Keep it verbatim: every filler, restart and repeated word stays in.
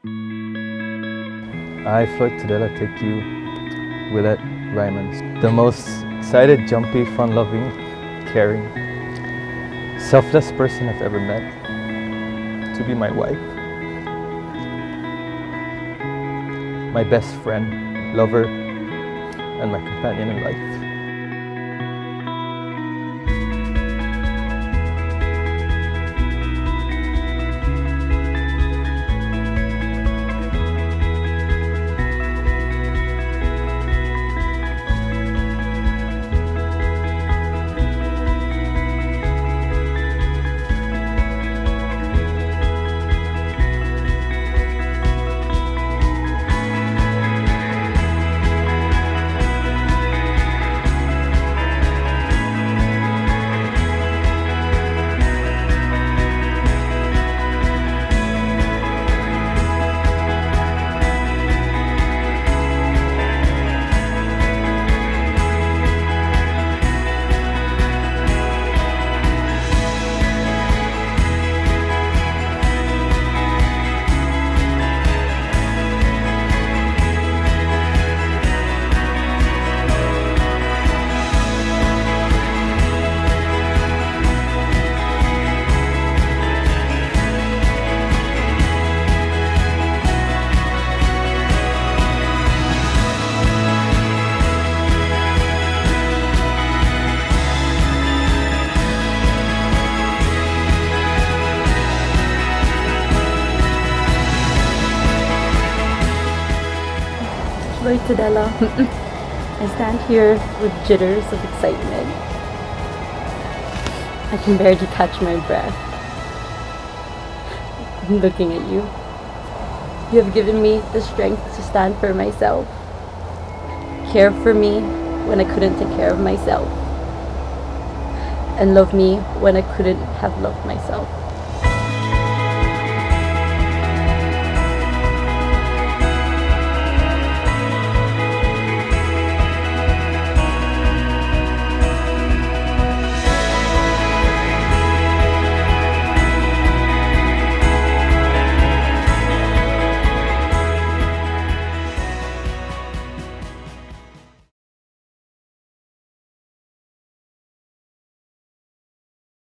I, Floyd, take you, Wilet, Ryman's, the most excited, jumpy, fun-loving, caring, selfless person I've ever met, to be my wife, my best friend, lover, and my companion in life. Floyd, I stand here with jitters of excitement. I can barely catch my breath. I'm looking at you. You have given me the strength to stand for myself, care for me when I couldn't take care of myself, and love me when I couldn't have loved myself.